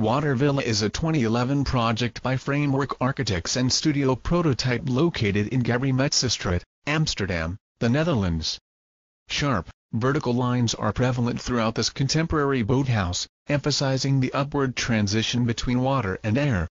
Water Villa is a 2011 project by Framework Architects and studio prototype located in Gabriël Metsustraat, Amsterdam, the Netherlands. Sharp, vertical lines are prevalent throughout this contemporary boathouse, emphasizing the upward transition between water and air.